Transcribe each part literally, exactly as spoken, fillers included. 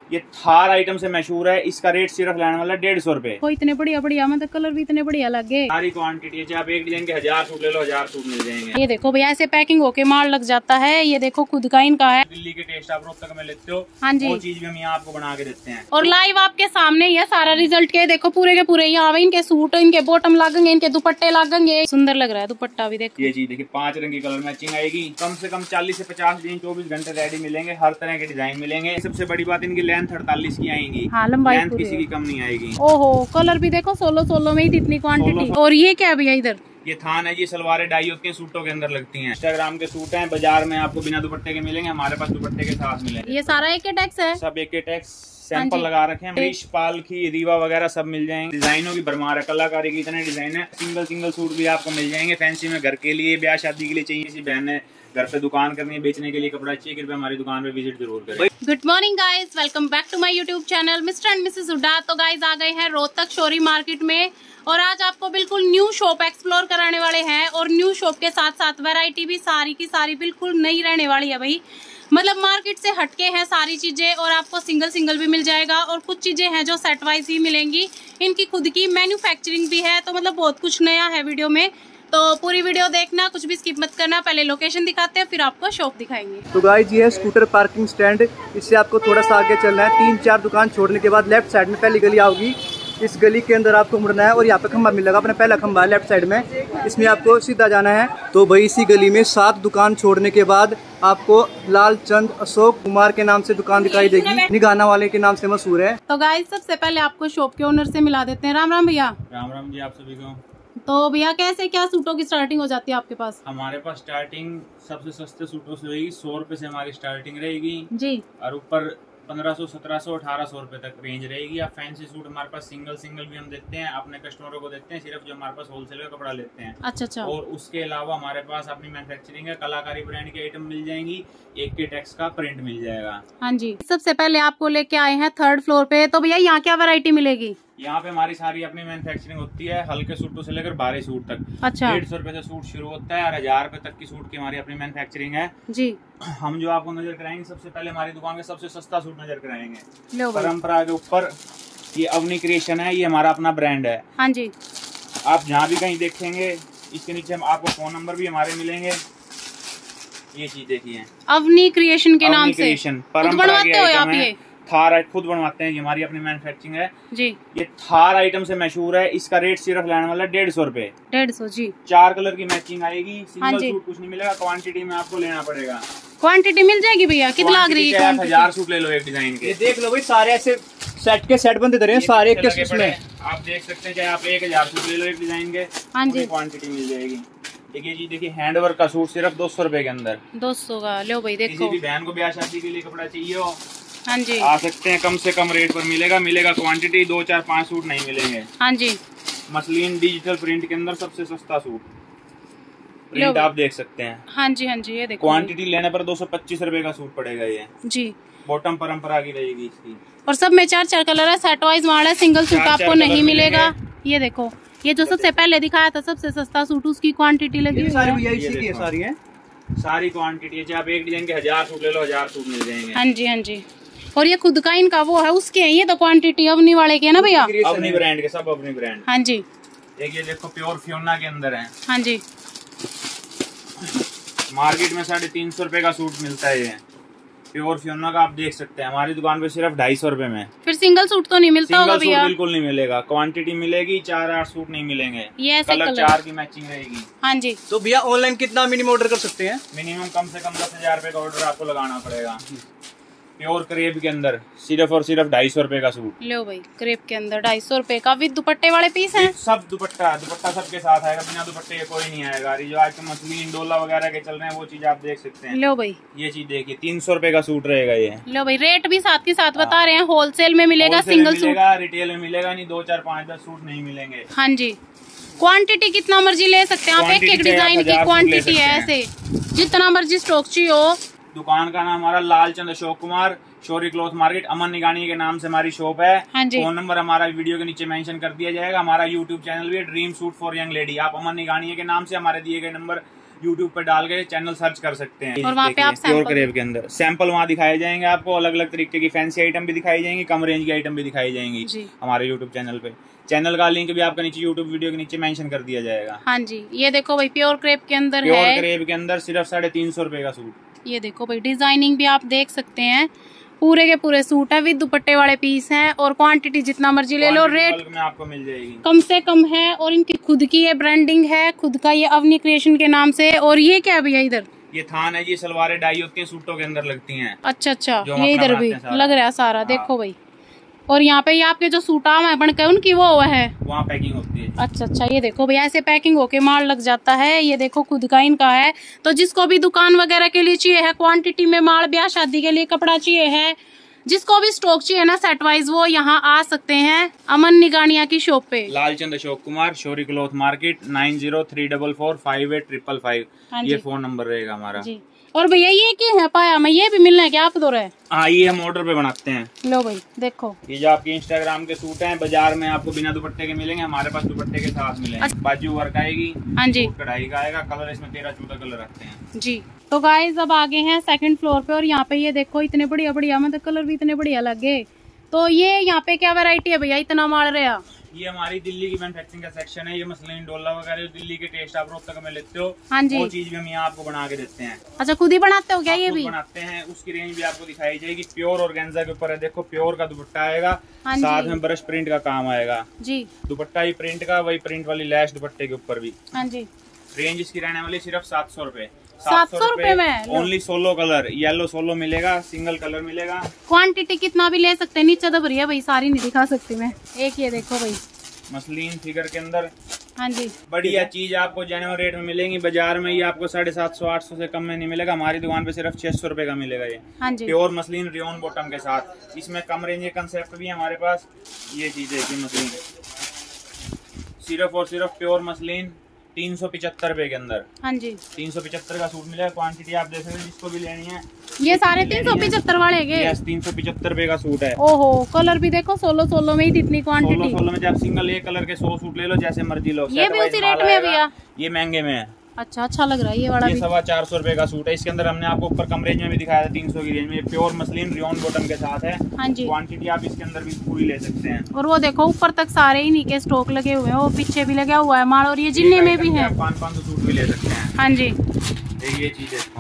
ये थार आइटम से मशहूर है। इसका रेट सिर्फ लेने वाला डेढ़ सौ रूपये। इतने बढ़िया बढ़िया, मतलब कलर भी इतने बढ़िया लगे। सारी क्वांटिटी है, चाहे आप एक डिजाइन के हजार सूट ले लो, हजार सूट मिल जाएंगे। ये देखो भैया, ऐसे पैकिंग होके माल लग जाता है। ये देखो खुद का इनका है। दिल्ली के टेस्ट आप रोहतक में लेते हो, हाँ जी, वो चीज भी हम यहाँ आपको बना के देते हैं। और लाइव आपके सामने ही है सारा रिजल्ट के। देखो पूरे के पूरे यहाँ इनके सूट, इनके बॉटम लगेंगे, इनके दुपट्टे लगेंगे। सुंदर लग रहा है दुपट्टा भी। देखो ये चीज देखिए, पांच रंग की कलर मैचिंग आएगी। कम से कम चालीस से पचास दिन चौबीस घंटे रेडी मिलेंगे। हर तरह के डिजाइन मिलेंगे। सबसे बड़ी बात, इनकी लेंथ अड़तालीस की आएगी। हाँ, लंबाई किसी की कम नहीं आएगी। ओहो, कलर भी देखो, सोलो सोलो में ही इतनी क्वांटिटी। और ये क्या भैया इधर? ये थान है जी, सलवारें डाई होती हैं, सूटों के अंदर लगती हैं। इंस्टाग्राम के सूट हैं, बाजार में आपको बिना दुपट्टे के मिलेंगे, हमारे पास दुपट्टे के साथ मिलेंगे। ये सारा एक टैक्स है, सब एक टैक्स सैंपल लगा रखे हैं। मरीश पाल की, रीवा वगैरह सब मिल जाएंगे। डिजाइनों की भरमार है, कलाकारी की इतने डिजाइन है। सिंगल सिंगल सूट भी आपको मिल जाएंगे। फैंसी में घर के लिए, ब्याह शादी के लिए चाहिए, किसी बहन ने घर पे दुकान करनी है, बेचने के लिए कपड़ा चाहिए, कृपया हमारी दुकान पे विजिट जरूर करें। Good morning guys, welcome back to my YouTube channel mister and missus Hudda. तो गाइज आ गए हैं रोहतक शोरी मार्केट में, और आज आपको बिल्कुल न्यू शॉप एक्सप्लोर कराने वाले हैं। और न्यू शॉप के साथ साथ वैरायटी भी सारी की सारी बिल्कुल नई रहने वाली है भाई। मतलब मार्केट से हटके हैं सारी चीजें, और आपको सिंगल सिंगल भी मिल जाएगा, और कुछ चीजें हैं जो सेट वाइज ही मिलेंगी। इनकी खुद की मैन्युफैक्चरिंग भी है, तो मतलब बहुत कुछ नया है वीडियो में। तो पूरी वीडियो देखना, कुछ भी स्किप मत करना। पहले लोकेशन दिखाते हैं, फिर आपको शॉप दिखाएंगे। तो गाइस ये है स्कूटर पार्किंग स्टैंड। इससे आपको थोड़ा सा आगे चलना है। तीन चार दुकान छोड़ने के बाद लेफ्ट साइड में पहली गली आओगी। इस गली के अंदर आपको मुड़ना है, और यहाँ पे खंबा मिलेगा, अपना पहला खंबा है लेफ्ट साइड में, इसमें आपको सीधा जाना है। तो भाई इसी गली में सात दुकान छोड़ने के बाद आपको लालचंद अशोक कुमार के नाम से दुकान दिखाई देगी। निगाना वाले के नाम से मशहूर है। तो गाइस सबसे पहले आपको शॉप के ओनर से मिला देते हैं। राम राम भैया। राम राम जी, आप सभी को। तो भैया कैसे क्या सूटों की स्टार्टिंग हो जाती है आपके पास? हमारे पास स्टार्टिंग सबसे सस्ते सूटों से होगी, सौ रुपए से हमारी स्टार्टिंग रहेगी जी, और ऊपर पंद्रह सौ, सत्रह सौ, अठारह सौ रुपए तक रेंज रहेगी। आप फैंसी सूट हमारे पास सिंगल सिंगल भी हम देते हैं, अपने कस्टमरों को देते हैं, सिर्फ जो हमारे पास होलसेल का कपड़ा लेते हैं। अच्छा अच्छा। और उसके अलावा हमारे पास अपनी मैन्युफैक्चरिंग है, कलाकारी ब्रांड के आइटम मिल जाएंगी, एक के टैक्स का प्रिंट मिल जाएगा। हाँ जी, सबसे पहले आपको लेके आए हैं थर्ड फ्लोर पे। तो भैया यहाँ क्या वैरायटी मिलेगी? यहाँ पे हमारी सारी अपनी मैन्युफैक्चरिंग होती है, हल्के सूटों से लेकर भारी सूट तक। अच्छा। डेढ़ सौ रुपए से सूट शुरू होता है और हजार रुपए तक की सूट की हमारी अपनी मैन्युफैक्चरिंग है जी। हम जो आपको नजर कराएंगे, सबसे पहले हमारी दुकान का सबसे सस्ता सूट नजर कराएंगे। लो परंपरा के ऊपर ये अवनी क्रिएशन है, ये हमारा अपना ब्रांड है। हाँ जी। आप जहाँ भी कहीं देखेंगे, इसके नीचे हम आपको फोन नंबर भी हमारे मिलेंगे। ये चीज देखिए, अवनी क्रिएशन के नाम से क्रिएशन परंपरा के आइटम है। थार खुद बनवाते हैं, हमारी अपनी मैन्युफैक्चरिंग है जी। ये थार आइटम से मशहूर है। इसका रेट सिर्फ लेने वाला डेढ़ सौ रूपये। डेढ़ सौ जी। चार कलर की मैचिंग आएगी। सिंगल हाँ सूट कुछ नहीं मिलेगा, क्वांटिटी में आपको लेना पड़ेगा। क्वांटिटी मिल जाएगी भैया? कितना लग रही है? हजार सूट ले लो एक डिजाइन के। ये देख लो भाई, सारे ऐसे सेट के सेट बनते हैं, सारे एक के उसमें आप देख सकते हैं। चाहे आप एक हजार सूट ले लो एक डिजाइन के, हाँ जी, क्वांटिटी मिल जाएगी। देखिए जी, देखिए हैंडवर्क का सूट सिर्फ दो सौ रूपये के अंदर। दो सौ का लो भाई। देखो किसी भी बहन को ब्याह शादी के लिए कपड़ा चाहिए हो, हाँ जी, आ सकते हैं। कम से कम रेट पर मिलेगा मिलेगा क्वांटिटी, दो चार पाँच सूट नहीं मिलेंगे। हाँ जी। मसलिन डिजिटल प्रिंट के अंदर सबसे सस्ता सूट प्रिंट आप देख सकते हैं। हाँ जी हाँ जी, ये देखो क्वांटिटी लेने पर दो सौ पच्चीस रूपये का सूट पड़ेगा ये जी। बॉटम परंपरा की रहेगी इसकी, और सब में चार चार कलर है, सेट वाइज माल है, सिंगल सूट आपको नहीं मिलेगा। ये देखो, ये जो सबसे पहले दिखाया था सबसे सस्ता सूट, उसकी क्वांटिटी लगी सारी भैया इसी की है, सारी है, सारी क्वांटिटी है। चाहे आप एक डिजाइन के हजार सूट ले लो, हजार सूट मिल जाएंगे। हाँ जी हाँ जी। और ये खुद का इनका वो है, उसके है ये तो क्वांटिटी अवनी वाले के है ना भैया? अवनी ब्रांड के, सब अवनी ब्रांड। हाँ जी। एक ये देखो प्योर फियोना के अंदर है। हाँ जी। मार्केट में साढ़े तीन सौ रूपये का सूट मिलता है ये प्योर फियोना का, आप देख सकते हैं। हमारी दुकान पे सिर्फ ढाई सौ रूपये में। फिर सिंगल सूट तो नहीं मिलता होगा भैया? बिल्कुल नहीं मिलेगा, क्वांटिटी मिलेगी, चार आठ सूट नहीं मिलेंगे। ये ऐसे कलर चार की मैचिंग रहेगी। हाँ जी। तो भैया ऑनलाइन कितना मिनिमम ऑर्डर कर सकते हैं? मिनिमम कम से कम दस हजार रूपये का ऑर्डर आपको लगाना पड़ेगा। प्योर क्रेप के अंदर सिर्फ और सिर्फ ढाई सौ रूपये का सूट। लो भाई, क्रेप के अंदर ढाई सौ रूपये का विद दुपट्टे वाले पीस हैं। सब दुपट्टा दुपट्टा सबके साथ आएगा, बिना दुपट्टे कोई नहीं आएगा। जो आज मसलिन डोला वगैरह के चल रहे हैं वो चीज आप देख सकते हैं। लो भाई, ये चीज देखिए, तीन सौ रूपये का सूट रहेगा ये। लो भाई, रेट भी साथ के साथ बता रहे हैं। होलसेल में मिलेगा, सिंगल सूट रिटेल में मिलेगा नहीं, दो चार पाँच दस सूट नहीं मिलेंगे। हाँ जी। क्वांटिटी कितना मर्जी ले सकते हैं आप, एक एक डिजाइन की क्वांटिटी है ऐसे, जितना मर्जी स्टॉक चाहिए हो। दुकान का नाम हमारा लालचंद अशोक कुमार, शोरी क्लॉथ मार्केट, अमन निगानी के नाम से हमारी शॉप है। हाँ जी। फोन नंबर हमारा वीडियो के नीचे मेंशन कर दिया जाएगा। हमारा यूट्यूब चैनल भी है, dream suit for young lady. आप अमन निगानी के नाम से हमारे दिए गए नंबर यूट्यूब पे डाल के चैनल सर्च कर सकते हैं। और वहाँ पे आप प्योर क्रेप के अंदर सैंपल वहाँ दिखाए जाएंगे आपको, अलग अलग तरीके की फैंसी आइटम भी दिखाई जाएंगी, कम रेंज की आइटम भी दिखाई जाएंगी हमारे यूट्यूब चैनल पे। चैनल का लिंक भी आपका नीचे यूट्यूब वीडियो के नीचे मेंशन कर दिया जाएगा। हाँ जी, ये देखो भाई प्योर क्रेप के अंदर है, प्योर क्रेप के अंदर सिर्फ साढ़े तीन सौ रुपए का सूट। ये देखो भाई डिजाइनिंग भी आप देख सकते हैं, पूरे के पूरे सूट है विद दुपट्टे वाले पीस हैं, और क्वांटिटी जितना मर्जी ले लो, रेट में आपको मिल जाएगी कम से कम है। और इनकी खुद की ये ब्रांडिंग है, खुद का ये अवनी क्रिएशन के नाम से। और ये क्या भैया इधर? ये थान है जी, सलवारें डाई होती हैं सूटों के अंदर लगती हैं। अच्छा अच्छा, ये इधर भी लग रहा है सारा, देखो भाई। और यहाँ पे ये आपके जो सूट आम है बनकर उनकी वो है वहाँ पैकिंग होती है। अच्छा अच्छा, ये देखो भैया ऐसे पैकिंग होके माल लग जाता है। ये देखो खुद का इनका है, तो जिसको भी दुकान वगैरह के लिए चाहिए है, क्वांटिटी में माल, ब्याह शादी के लिए कपड़ा चाहिए है, जिसको भी स्टॉक चाहिए ना सेट वाइज, वो यहाँ आ सकते हैं अमन निगानिया की शॉप पे। Lalchand Ashok Kumar, Shauri cloth market, nine zero three double four five eight triple five ये फोन नंबर रहेगा हमारा जी। और भैया ये क्या है पाया मैं, ये भी मिलना है क्या आप दो रहे? हाँ, ये हम ऑर्डर पे बनाते हैं। लो भाई देखो, ये जो आपके इंस्टाग्राम के सूट हैं, बाजार में आपको बिना दुपट्टे के मिलेंगे, हमारे पास दुपट्टे के साथ मिलेंगे। अच्छा। बाजू वर्क आएगी, हाँ जी, कढ़ाई का आएगा, कलर इसमें तेरह चौदह कलर रखते हैं जी। तो गाइस अब आगे हैं सेकंड फ्लोर पे, और यहाँ पे ये देखो इतने बढ़िया बढ़िया, मतलब कलर भी इतने बढ़िया लगे। तो ये यहाँ पे क्या वैरायटी है भैया, इतना माल रहा? ये हमारी दिल्ली की मैन्युफैक्चरिंग का सेक्शन है। ये मसलिन डोला वगैरह जो दिल्ली के टेस्ट आप रोहतक में लेते हो, हाँ जी, वो चीज भी हम यहाँ आपको बना के देते हैं। अच्छा, खुद ही बनाते हो क्या? ये भी बनाते हैं, उसकी रेंज भी आपको दिखाई जाएगी। प्योर ऑर्गेन्जा के ऊपर है, देखो प्योर का दुपट्टा आएगा, साथ में ब्रश प्रिंट का काम आएगा जी। दुपट्टा ही प्रिंट का, वही प्रिंट वाली लैश दुपट्टे के ऊपर भी। हाँ जी, रेंज इसकी रहने वाली सिर्फ सात सौ रूपये सात सौ रूपये में only. Solo colour, yellow solo मिलेगा, सिंगल कलर मिलेगा। क्वांटिटी कितना भी ले सकते हैं, नीचे दब रही है भाई, सारी नहीं दिखा सकती मैं। एक ये देखो भाई मसलिन फिगर के अंदर, हाँ जी, बढ़िया चीज आपको जेन्युइन रेट में मिलेंगी। बाजार में ये आपको साढ़े सात सौ आठ सौ से कम में नहीं मिलेगा, हमारी दुकान पे सिर्फ छह सौ रुपए का मिलेगा ये। हाँ जी, प्योर मसलिन रियोन बॉटम के साथ। इसमें कम रेंज के कंसेप्ट भी है हमारे पास। ये चीज है मसलिन, सिर्फ और सिर्फ प्योर मसलिन तीन सौ पिछहत्तर रुपए के अंदर। हाँ जी, तीन सौ पिछहत्तर का सूट मिलेगा। क्वांटिटी आप देख सकते हैं, जिसको भी लेनी है। ये सारे तीन सौ पिछहत्तर वाले के? यस, तीन सौ पिछहत्तर रुपए का सूट है। ओहो, कलर भी देखो, सोलो सोलो में ही इतनी क्वांटिटी। सोलो सोलो में जब सिंगल एक कलर के सौ सूट ले लो, जैसे मर्जी लो। ये भी उसी रेट में भैया? ये महंगे में है। अच्छा, अच्छा लग रहा है ये वाला। ये सवा चार सौ रुपए का सूट है। इसके अंदर हमने आपको ऊपर कम रेंज में भी दिखाया था, तीन सौ की रेंज में। प्योर मसलिन रियोन बॉटम के साथ है। हाँ जी, क्वांटिटी आप इसके अंदर भी पूरी ले सकते हैं। और वो देखो ऊपर तक सारे ही नीचे स्टॉक लगे हुए हैं, वो पीछे भी लगा हुआ है माल, और ये जिन्ने में भी है पाँच पाँच सौ सूट भी ले सकते हैं। हाँ जी, ये चीज है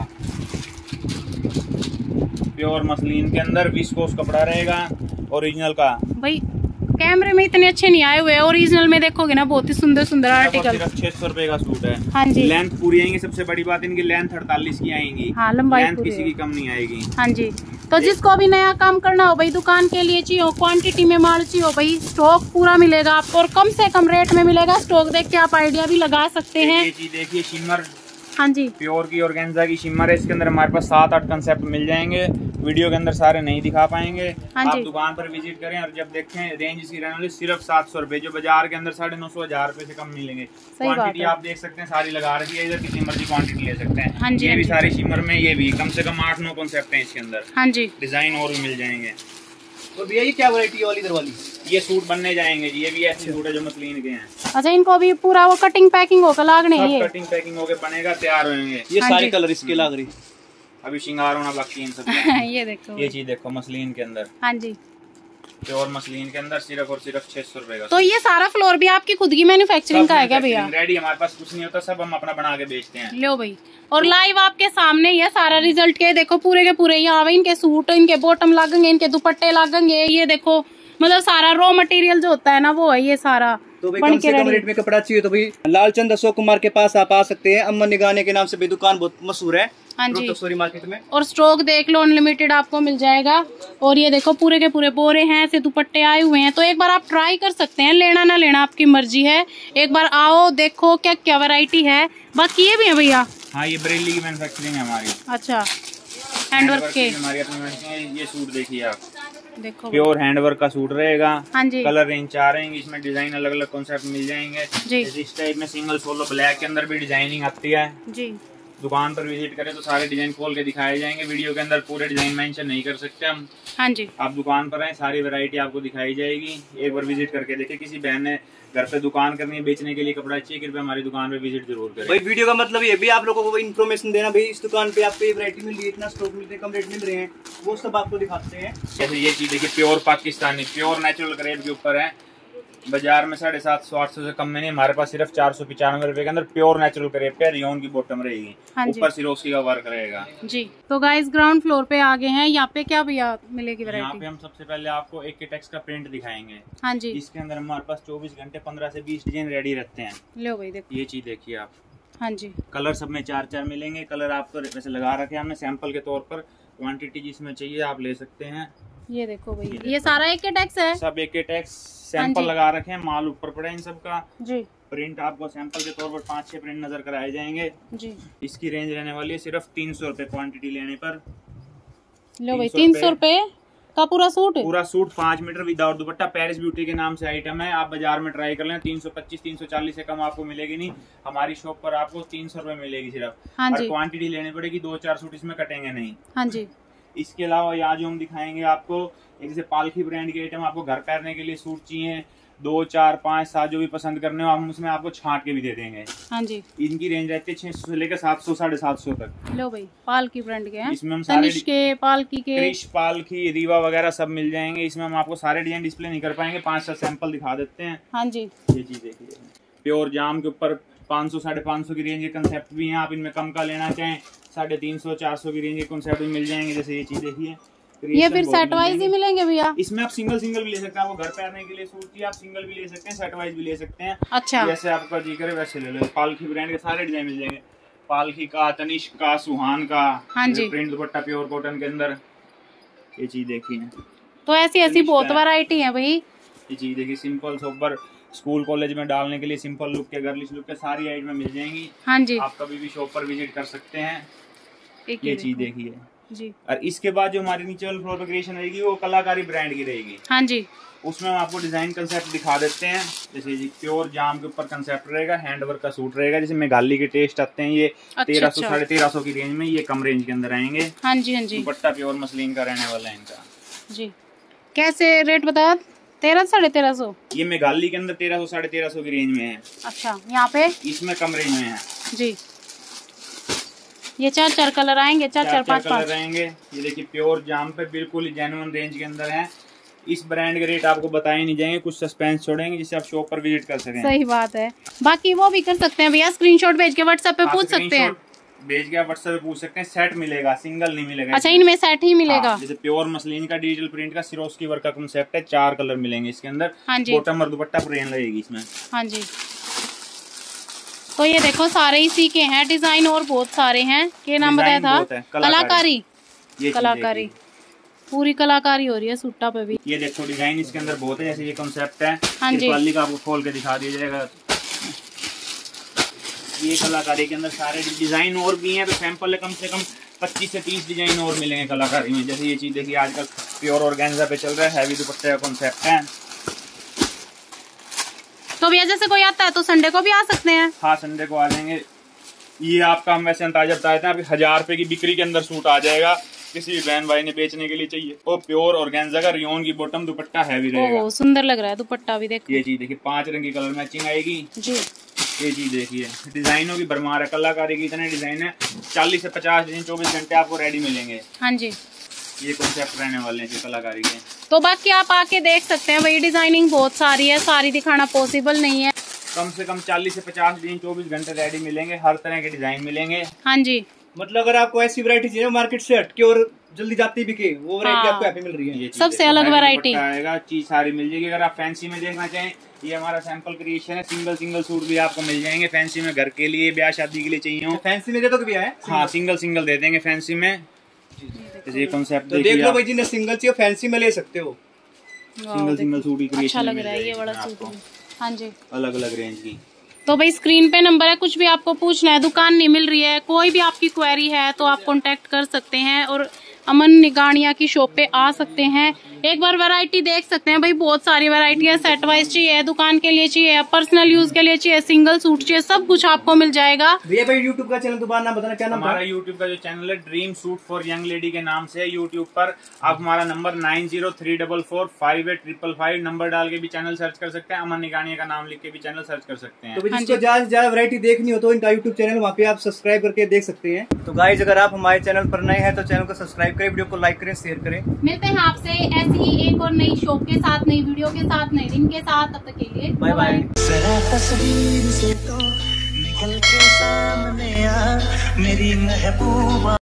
प्योर मसलिन के अंदर, विस्कोस कपड़ा रहेगा ओरिजिनल का। भाई कैमरे में इतने अच्छे नहीं आए हुए, ओरिजिनल में देखोगे ना बहुत ही सुंदर सुंदर आर्टिकल। सिर्फ छह सौ रुपए का सूट है। हाँ जी, लेंथ पूरी आएंगी। सबसे बड़ी बात इनकी लेंथ अड़तालीस की आएंगी। हाँ, लंबाई लेंथ किसी की कम नहीं आएगी। हाँ जी, तो जिसको भी नया काम करना हो भाई, दुकान के लिए चाहिए, क्वांटिटी में माल चाहिए भाई, स्टॉक पूरा मिलेगा आपको, और कम से कम रेट में मिलेगा। स्टॉक देख के आप आइडिया भी लगा सकते हैं। ये चीज देखिए, शिमर, हाँ जी, प्योर की ऑर्गेन्जा की शिमर है। इसके अंदर हमारे पास सात आठ कंसेप्ट मिल जाएंगे, वीडियो के अंदर सारे नहीं दिखा पाएंगे। हाँ आप जी, दुकान पर विजिट करें और जब देखें, रेंज इसकी रहने वाली सिर्फ सात सौ रुपए, जो बाजार के अंदर साढ़े नौ सौ हजार रुपए से कम मिलेंगे। क्वांटिटी आप देख सकते हैं, सारी लगा रखी है, इधर कितनी मर्जी क्वांटिटी ले सकते हैं। हाँ जी, ये हाँ भी जी, सारी शिमर में, ये भी कम से कम आठ नौ कंसेप्ट हैं इसके अंदर। हाँ जी, डिजाइन और भी मिल जाएंगे। और भैया ये क्या वैरायटी वाली इधर वाली? ये सूट बनने जाएंगे जी। ये भी ऐसे सूट है जो मसलिन के हैं। अच्छा, इनको भी पूरा वो कटिंग पैकिंग होकर लागने है? कटिंग पैकिंग होकर बनेगा, तैयार होंगे। ये सारे कलर इसके लाग रही, अभी श्रृंगार होना बाकी है इन सब। ये देखो, ये चीज देखो मसलिन के अंदर। हाँ जी, प्योर मसलिन के अंदर सिर्फ और सिर्फ छह सौ रुपए का। तो ये सारा फ्लोर भी आपकी खुद की मैन्युफैक्चरिंग का है क्या भैया? रेडी, हमारे पास कुछ नहीं होता, सब हम अपना बना के बेचते हैं। लो भाई, और लाइव आपके सामने ये सारा रिजल्ट के देखो, पूरे के पूरे यहाँ इनके सूट, इनके बॉटम लगेंगे, इनके दुपट्टे लगेंगे। ये देखो, मतलब सारा रॉ मटेरियल जो होता है ना, वो है ये सारा। तो भाई कम से कम रेट में कपड़ा चाहिए तो भाई लालचंद अशोक कुमार के पास आप आ सकते हैं। अमन निगाने के नाम से भी दुकान बहुत मशहूर है। हाँ जी, रोहतक मार्केट में। और स्टॉक देख लो, अनलिमिटेड आपको मिल जाएगा। और ये देखो पूरे के पूरे बोरे हैं, ऐसे दुपट्टे आए हुए हैं। तो एक बार आप ट्राई कर सकते हैं, लेना ना लेना आपकी मर्जी है। एक बार आओ, देखो क्या क्या वैरायटी है। बाकी ये भी है भैया? हाँ, ये बरेली की मैन्युफैक्चरिंग है हमारी। अच्छा, हैंडवर्क के हमारी अपनी मैन्युफैक्चरिंग। ये सूट देखिए आप, देखो प्योर हैंडवर्क का सूट रहेगा। हाँ जी, कलर रेंज चार रहेंगे, इसमें डिजाइन अलग अलग कॉन्सेप्ट मिल जाएंगे जी। इस टाइप में सिंगल सोलो ब्लैक के अंदर भी डिजाइनिंग आती है जी। दुकान पर विजिट करें तो सारे डिजाइन खोल के दिखाए जाएंगे। वीडियो के अंदर पूरे डिजाइन मेंशन नहीं कर सकते हम। हाँ जी, आप दुकान पर आए, सारी वैरायटी आपको दिखाई जाएगी। एक बार विजिट करके देखें। किसी बहन ने घर पे दुकान करनी है, बेचने के लिए कपड़ा चाहिए, कृपया हमारी दुकान पे विजिट जरूर करें। भाई वीडियो का मतलब ये भी आप लोगों को इन्फॉर्मेशन देना, भाई इस दुकान पे आपको ये वैरायटी मिल रही है, इतना स्टॉक मिलते हैं, कम रेट मिल रहे हैं, वो सब आपको दिखाते हैं। जैसे ये चीज देखिए, pure Pakistani, pure natural grade के ऊपर है। बाजार में साढ़े सात सौ आठ सौ से कम में नहीं, हमारे पास सिर्फ चार सौ पिचानवे रुपए के अंदर प्योर नेचुरल क्रेप पे रियोन की बॉटम रहेगी, ऊपर सिरोस्की का वर्क रहेगा जी। तो गाइस ग्राउंड फ्लोर पे आगे हैं, यहाँ पे क्या भैया मिलेगी वैरायटी? यहाँ पे हम सबसे पहले आपको एक टेक्स का प्रिंट दिखाएंगे। हाँ जी, इसके अंदर हमारे पास चौबीस घंटे पंद्रह से बीस डिजाइन रेडी रहते हैं। लो भाई देखो, ये चीज देखिए आप। हाँ जी, कलर सब में चार चार मिलेंगे। कलर आपको वैसे लगा रखे हैं हमने सैंपल के तौर पर, क्वांटिटी जिसमें चाहिए आप ले सकते हैं। ये देखो भाई, ये, ये सारा एक टैक्स है, सब एक टैक्स सैंपल लगा रखे हैं, माल ऊपर पड़े इन सब का जी। प्रिंट आपको सैंपल के तौर पर पाँच छह प्रिंट नजर कराए जाएंगे जी। इसकी रेंज रहने वाली है सिर्फ तीन सौ रूपये क्वान्टिटी लेने पर। लो भाई, तीन सौ रूपये का पूरा सूट, पूरा सूट पाँच metre without dupatta, Paris beauty के नाम से आइटम है। आप बाजार में ट्राई कर लें, तीन सौ पच्चीस तीन सौ चालीस से कम आपको मिलेगी नहीं। हमारी शॉप पर आपको तीन सौ रूपये मिलेगी सिर्फ। हाँ और जी, क्वांटिटी लेनी पड़ेगी, दो चार सूट इसमें कटेंगे नहीं। हाँ जी। इसके अलावा यहाँ जो हम दिखाएंगे आपको, एक जैसे पालकी ब्रांड के आइटम, आपको घर पहनने के लिए सूट चाहिए, दो चार पाँच सात जो भी पसंद करने हो, हम उसमें आपको छांट के भी दे देंगे। हाँ जी, इनकी रेंज रहती है छह सौ से लेकर सात सौ साढ़े सात सौ तक। लो भाई, पालकी ब्रांड के हैं, इसमें हम सारे के पालकी के क्रिश, पालकी, रीवा वगैरह सब मिल जाएंगे। इसमें हम आपको सारे डिजाइन डिस्प्ले नहीं कर पाएंगे, पांच सात सैंपल दिखा देते हैं। हाँ जी, ये चीज देखिए, प्योर जाम के ऊपर पाँच सौ साढ़े पाँच सौ की रेंज के कंसेप्ट भी हैं। आप इनमें कम का लेना चाहें, साढ़े तीन सौ चार सौ की रेंज के कंसेप्ट भी मिल जाएंगे। जैसे ये चीज देखिए, ये फिर सेट वाइज ही मिलेंगे भैया? इसमें आप सिंगल सिंगल भी ले सकते हैं, आपको घर पहनने के लिए सूट चाहिए आप सिंगल भी ले सकते हैं, सेट वाइज भी ले सकते हैं। अच्छा, जैसे आपका जी करे वैसे ले लो। पालकी ब्रांड के सारे डिजाइन मिल जाएंगे, पालकी का, तनिष्क का, सुहान का। हाँ जी, प्रिंट दुपट्टा प्योर कॉटन के अंदर। ये चीज देखिए, तो ऐसी ऐसी बहुत वैरायटी है भाई। ये चीज देखिए, सिंपल सोबर स्कूल कॉलेज में डालने के लिए, सिंपल लुक के, गर्लिश लुक के सारी आइटम मिल जाएंगी। हाँ जी, आप कभी भी शॉप पर विजिट कर सकते हैं। एक ये चीज देखिए जी। और इसके बाद जो हमारी नीचे वाली फ्लोर पर क्रिएशन रहेगी वो कलाकारी ब्रांड की रहेगी। हाँ जी, उसमें हम आपको डिजाइन कंसेप्ट दिखा देते हैं। जैसे जी प्योर जाम के ऊपर कंसेप्ट रहेगा, हैंडवर्क का सूट रहेगा। जैसे मेघाली के टेस्ट आते हैं, ये तेरह सौ साढ़े तेरह सौ की रेंज में, ये कम रेंज के अंदर आएंगे। हाँ जी, हाँ जी। दुपट्टा प्योर मसलिन का रहने वाला है इनका जी। कैसे रेट बताया? तेरह साढ़े तेरह सौ। ये मेघाली के अंदर तेरह सौ साढ़े तेरह सौ की रेंज में है। अच्छा, यहाँ पे इसमें कम रेंज में है जी। ये चार चार कलर आएंगे, चार चार, चार पाँच कलर आएंगे। ये देखिए, प्योर जाम पे बिल्कुल जेन्युइन रेंज के अंदर है। इस ब्रांड के रेट आपको बताए नहीं जाएंगे, कुछ सस्पेंस छोड़ेंगे जिससे आप शॉप पर विजिट कर सकें। सही बात है। बाकी वो भी कर सकते हैं भैया, स्क्रीनशॉट भेज के व्हाट्सएप पे पूछ सकते हैं, भेज के व्हाट्सएप पे पूछ सकते हैं। सेट मिलेगा, सिंगल नहीं मिलेगा। अच्छा, इनमें सेट ही मिलेगा। हाँ, जैसे प्योर मसलिन का डिजिटल प्रिंट का सिरोस्की वर्क का कांसेप्ट है, चार कलर मिलेंगे इसके अंदर। हाँ जी, बॉटम और दुपट्टा प्लेन रहेगी इसमें। हाँ जी। तो ये देखो, सारे इसी के हैं डिजाइन, और बहुत सारे हैं। क्या नाम बताया था? कलाकारी। ये कलाकारी, पूरी कलाकारी हो रही है सूटा पे भी। ये देखो, डिजाइन इसके अंदर बहुत है। जैसे ये कांसेप्ट है, हाँ जी, वाली का आपको खोल के दिखा दिया जाएगा। ये कलाकारी के अंदर सारे डिजाइन और भी हैं, तो सैंपल कम से कम पच्चीस से तीस डिजाइन और मिलेंगे कलाकारी में। जैसे ये चीज देखिए, आजकल प्योर ऑर्गेन्जा पे चल रहा है, हैवी दुपट्टे का कांसेप्ट है। तो भैया जैसे कोई आता है तो संडे को भी आ सकते हैं? हाँ, संडे को आ जाएंगे। ये आपका हम वैसे अंदाजा बताए थे, हजार रुपए की बिक्री के अंदर सूट आ जाएगा। किसी भी बहन भाई ने बेचने के लिए चाहिए, और प्योर ऑर्गेन्जा का रियोन की बॉटम, दुपट्टा हैवी रहेगा। ओह, सुंदर लग रहा है दुपट्टा भी। देखो ये चीज देखिए, पांच रंग की कलर मैचिंग आएगी जी। ये चीज देखिए, डिजाइनों की भरमार है, कलाकारी की इतने डिजाइन है। चालीस से पचास डिजाइन चौबीस घंटे आपको रेडी मिलेंगे। हाँ जी, ये कॉन्सेप्ट रहने वाले हैं कलाकारी के। तो बाकी आप आके देख सकते हैं भाई, डिजाइनिंग बहुत सारी है, सारी दिखाना पॉसिबल नहीं है। कम से कम चालीस से पचास डिजाइन चौबीस घंटे रेडी मिलेंगे, हर तरह के डिजाइन मिलेंगे। हाँ जी, मतलब अगर आपको ऐसी वैरायटी चाहिए मार्केट से हटके और जल्दी जाती बिके, वो वैरायटी आपको यहाँ पे मिल रही है। सबसे अलग वैरायटी आएगा, चीज सारी मिल जाएगी। अगर आप फैंसी में देखना चाहें, ये हमारा सैंपल क्रिएशन है। सिंगल सिंगल सूट भी आपको मिल जाएंगे फैंसी में, घर के लिए, ब्याह शादी के लिए चाहिए हो। फैंसी में दे दो भैया? हाँ, सिंगल सिंगल दे देंगे फैंसी में। ये कॉन्सेप्ट तो देख लो भाई, जिन्हें सिंगल चाहिए फैंसी में ले सकते हो। सिंगल सिंगल सूट ही अच्छा लग रहा है ये वाला सूट। हाँ जी, अलग अलग रेंज की। तो भाई स्क्रीन पे नंबर है, कुछ भी आपको पूछना है, दुकान नहीं मिल रही है, कोई भी आपकी क्वेरी है तो आप कांटेक्ट कर सकते हैं और अमन निगानिया की शॉप पे आ सकते हैं। एक बार वैरायटी देख सकते हैं भाई, बहुत सारी वैरायटी है। सेट वाइज चाहिए, दुकान के लिए चाहिए, पर्सनल यूज के लिए चाहिए, सिंगल सूट चाहिए, सब कुछ आपको मिल जाएगा। भैया भाई यूट्यूब का चैनल दोबारा नाम बताना, क्या नाम? हमारा यूट्यूब का जो चैनल है dream suit for young lady के नाम से है यूट्यूब पर। आप हमारा number nine zero three double four five eight triple five number डाल के भी चैनल सर्च कर सकते हैं। अमन निगानिया का नाम लिख के भी चैनल सर्च कर सकते हैं। तो जिसको ज्यादा से ज्यादा वैरायटी देखनी हो तो इनका यूट्यूब चैनल वहाँ पे आप सब्सक्राइब करके देख सकते हैं। तो गाइस अगर आप हमारे चैनल पर नए हैं तो चैनल को सब्सक्राइब करें, वीडियो को लाइक करें, शेयर करें। मिलते हैं आपसे ऐसी ही एक और नई शॉप के साथ, नई वीडियो के साथ, नए दिन के साथ। तब तक के लिए बाय बाय। जरा तस्वीर से तो निकल के सामने आ मेरी महबूबा।